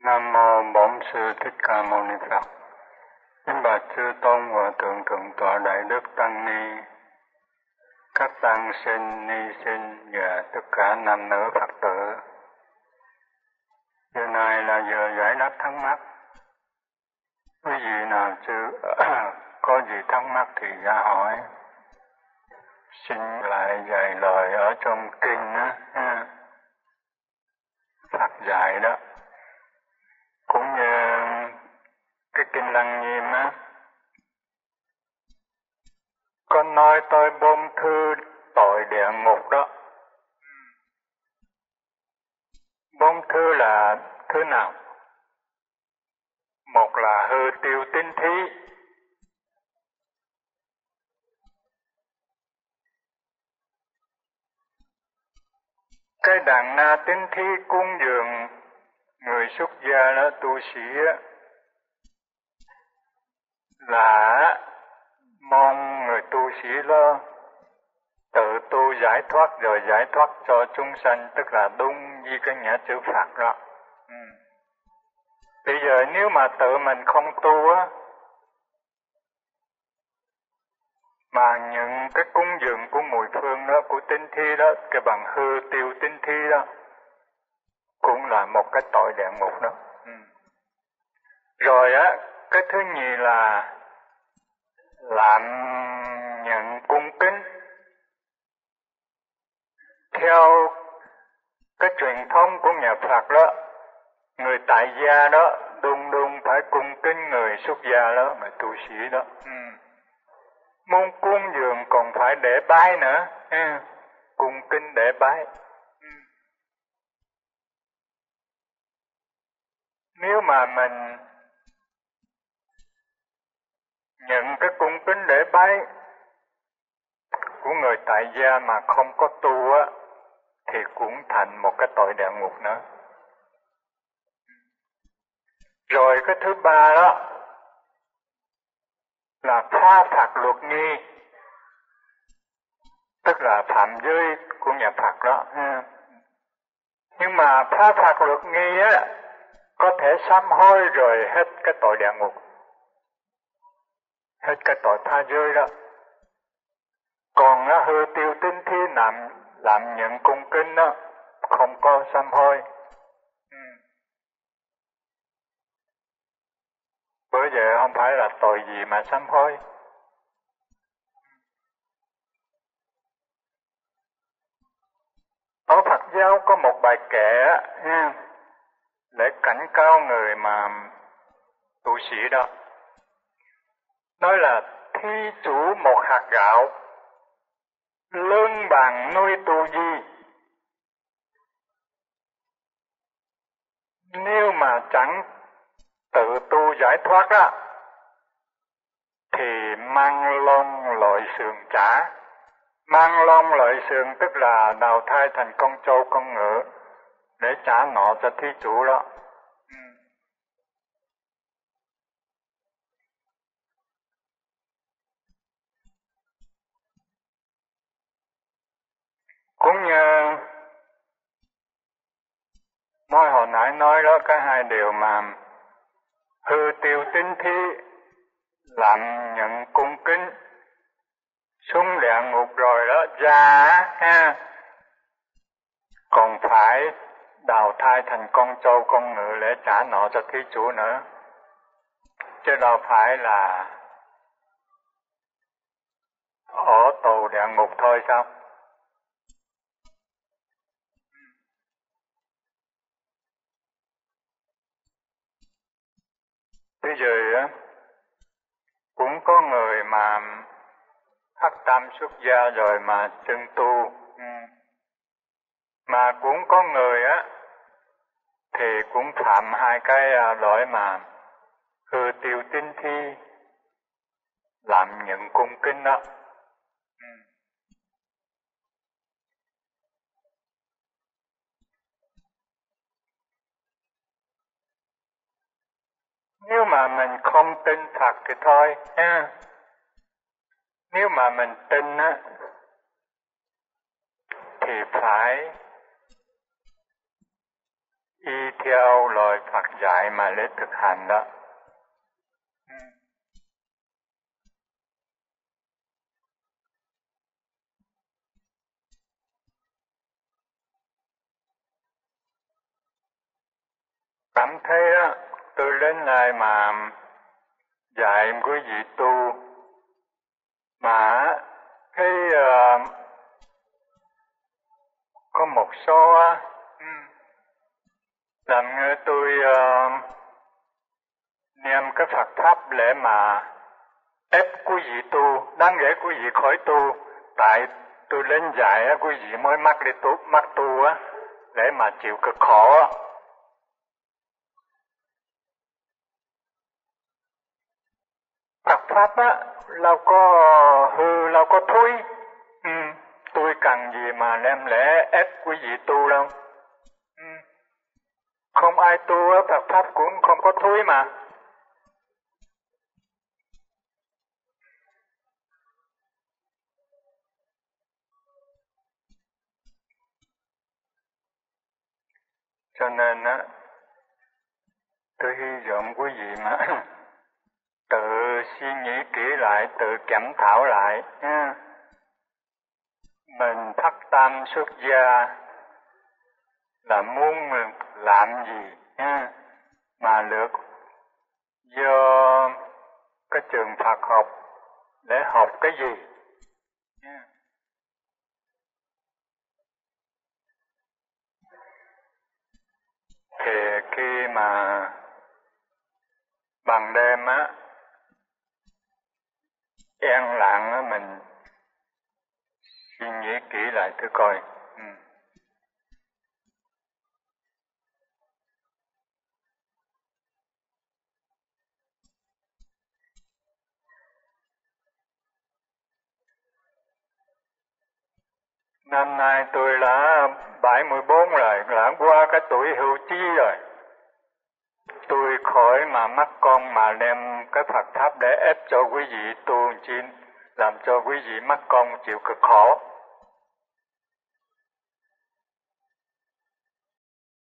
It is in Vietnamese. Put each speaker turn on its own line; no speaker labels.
Nam mô Bổn Sư Thích Ca Mâu Ni Phật. Kính bạch chư tôn hòa thượng thượng tọa đại đức tăng ni, các tăng sinh ni sinh và tất cả nam nữ Phật tử. Giờ này là giờ giải đáp thắc mắc. Quý vị nào chưa có gì thắc mắc thì ra hỏi. Xin lại dạy lời ở trong kinh á, Phật dạy đó. Cũng như cái kinh Lăng Nghiêm á, có nói tới 4 thứ tội địa ngục đó. 4 thứ là thứ nào? Một là hư tiêu tín thí, cái đàn na tín thí cúng dường người xuất gia đó, tu sĩ á, là mong người tu sĩ đó tự tu giải thoát rồi giải thoát cho chúng sanh, tức là đúng như cái nghĩa chữ Phật đó. Bây giờ nếu mà tự mình không tu á, mà những cái cúng dường của mùi phương đó, của tín thi đó, cái bằng hư tiêu tín thi đó, cũng là một cái tội địa ngục đó. Rồi á, cái thứ nhì là làm nhận cung kính theo cái truyền thống của nhà Phật đó. Người tại gia đó đùng đùng phải cung kính người xuất gia đó, người tu sĩ đó. Muốn cúng dường còn phải để bái nữa, cung kính để bái. Nếu mà mình nhận cái cung kính để bái của người tại gia mà không có tu á, thì cũng thành một cái tội địa ngục nữa. Rồi cái thứ ba đó là phá Phật luật nghi, tức là phạm giới của nhà Phật đó. Nhưng mà phá Phật luật nghi á, có thể sám hối rồi hết cái tội địa ngục, hết cái tội tha giới đó. Còn nó hư tiêu tín thí, làm nhận cung kính đó, không có sám hối. Bởi vậy không phải là tội gì mà sám hối. Ở Phật giáo có một bài kệ để cảnh cáo người mà tu sĩ đó. Nói là thí chủ một hạt gạo, lớn bằng nuôi tu di. Nếu mà chẳng tự tu giải thoát á, thì mang lông loại sườn trả. Mang lông loại sườn tức là đào thai thành con trâu con ngựa để trả nợ cho thí chủ đó. Cũng như mới hồi nãy nói đó, cái hai điều mà hư tiêu tín thí, làm nhận cung kính, xuống địa ngục rồi đó ra còn phải đào thai thành con trâu con ngựa để trả nợ cho thí chủ nữa, chứ đâu phải là ở tù địa ngục thôi sao? Bây giờ á, cũng có người mà hắc tam xuất gia rồi mà chân tu, mà cũng có người á thì cũng phạm hai cái lỗi mà hư tiêu tín thí, làm nhận cung kính đó. Nếu mà mình không tin Phật thì thôi ha. Nếu mà mình tin á, thì phải y theo lời Phật dạy mà để thực hành đó. Cảm thấy đó, tôi đến đây mà dạy quý vị tu mà thấy có một số làm như tôi niệm cái Phật pháp để mà ép quý vị tu, đáng lẽ quý vị khỏi tu, tại tôi lên dạy quý vị mới mắc tu á, để mà chịu cực khổ á. Phật pháp á, đâu có hư, đâu có thối. Tôi cần gì mà đem lẽ ép quý vị tu đâu. Không ai tu á, Phật pháp cũng không có thối mà. Cho nên á, tôi hy vọng quý vị mà tự suy nghĩ kỹ lại, tự kiểm thảo lại nha. Mình thất tam xuất gia là muốn làm gì nha, mà được do cái trường Phật học để học cái gì nha. Thì khi mà ban đêm á, yên lặng á, mình suy nghĩ kỹ lại thử coi. Năm nay tôi đã 74 rồi, đã qua cái tuổi hưu trí rồi. Tôi khỏi mà mắc con mà đem cái Phật pháp để ép cho quý vị tu chi, làm cho quý vị mắc con chịu cực khổ.